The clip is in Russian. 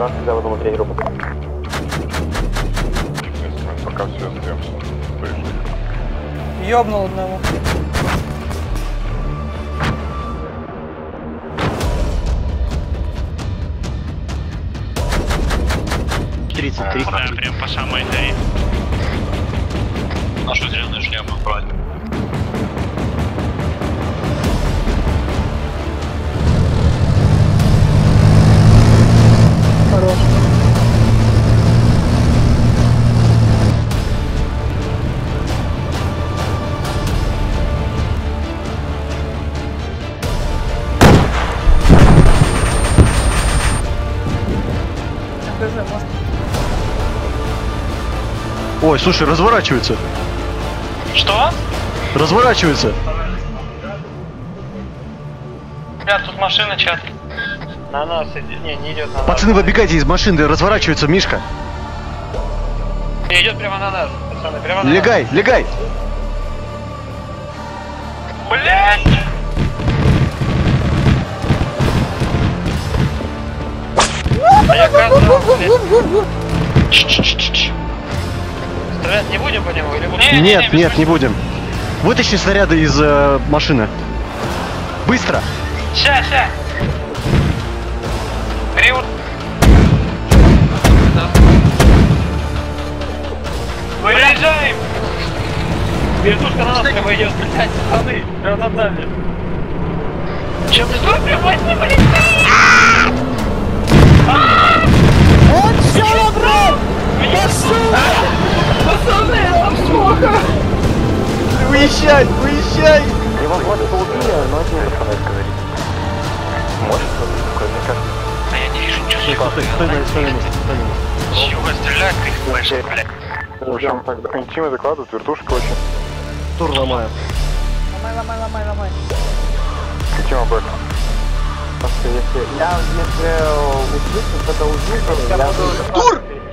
Брат, взял одну тренеру. Пока все ждем. Ёбнул одного. Да, прям по самой двери. Нашу зеленую шляпу брать. Хорош. Ой, слушай, разворачивается. Что? Разворачивается. Ребят, тут машина, чат. На нас идет. Не идет на нас. Пацаны, выбегайте из машины, разворачивается Мишка. Не идет прямо на нас, пацаны, прямо на нас. Легай, легай. Блять! А я казал, блядь. Стрелять не будем по нему или будем? Нет, не будем. Вытащи снаряды из машины. Быстро. Ща. Период. Выезжаем! Вертушка на нас прямо идет, блядь, пацаны, прям над нами. Че, стой, прям возьми, блядь! Вот все, брат! Пацаны, там плохо! Выезжай! Его может убили, но это не расходать говорить. Может, мне кажется. А я не вижу ничего. Стой. С юга стреляет, ты слышишь, блядь. В общем, так, интимы докладывают, вертушка очень. Тур ломаю. Ломай. Интима бэк. Если услышишь, это увижу, я буду... Тур!